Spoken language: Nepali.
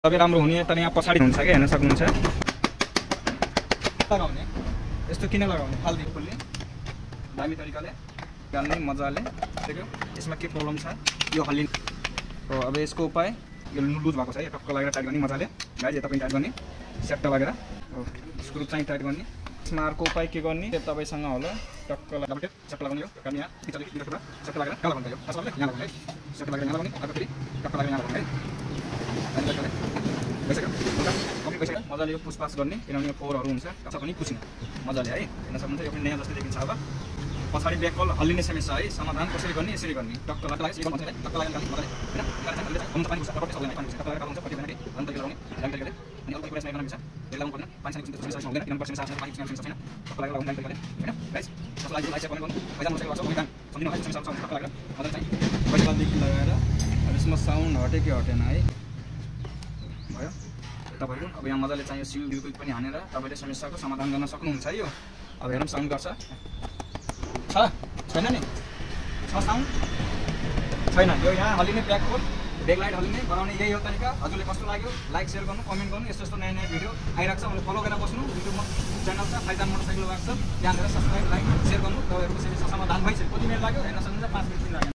सबै राम्रो हुने तर यहाँ पछाडी हुन्छ के हेर्न सक्नुहुन्छ लगाउने यस्तो किन लगाउने फाल्दी फुल्ने दामी तरिकाले गाल्ने मजाले देख्यो यसमा के प्रब्लम छ यो हल्लिन हो अब यसको उपाय यो लुज भएको छ है टक्क लागेर टाइट गर्ने मजाले गाइज यता पनि टाइट गर्ने सेप्टा लागेर स्क्रु चाहिँ टाइट गर्ने यसमा अर्को उपाय के गर्ने तपाईसँग होला टक्क लगाएर सेप्टा लगाउने हो काम यहाँ पिछले किनेर सेप्टा लागेर कहाँ लगाउने हो असलले यहाँ लगाउने है सेप्टा लागेर यहाँ लगाउने अर्को फेरि टक्क लागेर यहाँ लगाउने है मजाले यो पुसपास गर्ने किनभने फोहोरहरू हुन्छ कच्चा पनि पुछिन मजाले है हेर्न सक्नुहुन्छ यो पनि नयाँ जस्तै देखिन्छ अब पछाडी ब्याकल हल्लिने समस्या है समाधान कसरी गर्ने यसरी गर्ने टक्क लगाएर टक्क लगाएर मजाले हैन पानी पुस्छ तपाईँ सबैलाई पानी पुस्छ टक्क लगाएर हुन्छ कति बेला अन्त के लगाउने लाइन तरिकाले अनि अल्को कुरा यसमा गर्नु पर्छ त्यसलाई गर्नु पानी छैन समस्या हुँदैन किनभने पर्सेन्ट साथ पानी छैन छैन टक्क लगाएर लगाउने लाइन तरिकाले हैन गाइस कसलाई लाइक पनि गर्नु पैसा मर्छ गर्छ उही काम सम्झिनु है समस्या टक्क लगाएर मजाले चाहिँ पहिलादेखि लगाएर अब यसमा साउन्ड हटे कि हटेन है भयो तपाईहरु अब यहाँ मजाले चाहिँ यो सिल बिल्कुल पनि हानेर तपाईले समस्याको समाधान गर्न सक्नुहुन्छ है यो अब हेरौँ साउन्ड गर्छ छैन नि छ साउन्ड छैन यो यहाँ हल्लिने ब्याक लाइट हल्लिने बनाउने यही हो तरिका हजुरले कस्तो लाग्यो लाइक शेयर गर्नु कमेन्ट गर्नु यस्तो नयाँ नयाँ भिडियो आइरहेको छ मैले फलो गरेर बस्नु युट्युबमा च्यानल छ फाइदान मोटरसाइकल भएको छ त्यहाँनिर सब्स्क्राइब लाइक शेयर गर्नु तपाईहरुको समस्या समाधान भइसक्यो कति बेला लाग्यो हेर्न सक्नुहुन्छ 5 मिनेट लाग्यो